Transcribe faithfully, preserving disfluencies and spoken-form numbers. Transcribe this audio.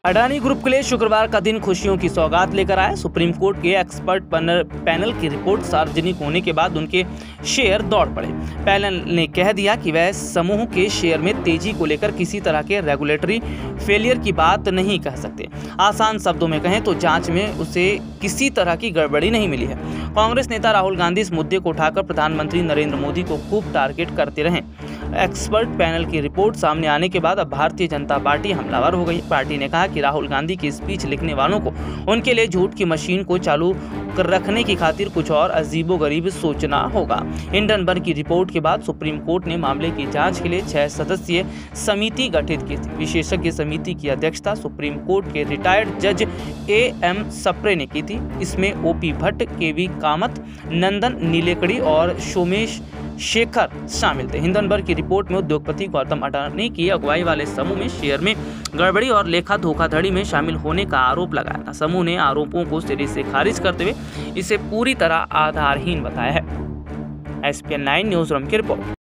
Adani group के लिए शुक्रवार का दिन खुशियों की सौगात लेकर आया। सुप्रीम कोर्ट के एक्सपर्ट पैनल की रिपोर्ट सार्वजनिक होने के बाद उनके शेयर दौड़ पड़े। पैनल ने कह दिया कि वह समूह के शेयर में तेजी को लेकर किसी तरह के रेगुलेटरी फेलियर की बात नहीं कह सकते। आसान शब्दों में कहें तो जांच में उसे किसी तरह की गड़बड़ी नहीं मिली है। कांग्रेस नेता राहुल गांधी इस मुद्दे को उठाकर प्रधानमंत्री नरेंद्र मोदी को खूब टारगेट करते रहे। एक्सपर्ट पैनल की रिपोर्ट सामने आने के बाद अब भारतीय जनता पार्टी हमलावर हो गई। पार्टी ने कहा कि राहुल गांधी की स्पीच लिखने वालों को उनके लिए झूठ की मशीन को चालू कर रखने की खातिर कुछ और अजीबोगरीब सोचना होगा। हिंडनबर्ग की रिपोर्ट के बाद सुप्रीम कोर्ट ने मामले की जांच के लिए छह सदस्यीय समिति गठित की थी। विशेषज्ञ समिति की अध्यक्षता सुप्रीम कोर्ट के रिटायर्ड जज ए एम सप्रे ने की थी। इसमें ओपी भट्ट, के वी कामत, नंदन नीलेकड़ी और सोमेश शेखर शामिल थे। हिंडनबर्ग की रिपोर्ट में उद्योगपति गौतम अडानी की अगुवाई वाले समूह में शेयर में गड़बड़ी और लेखा धोखाधड़ी में शामिल होने का आरोप लगाया था। समूह ने आरोपों को सिरे से खारिज करते हुए इसे पूरी तरह आधारहीन बताया है। S P N nine news room की रिपोर्ट।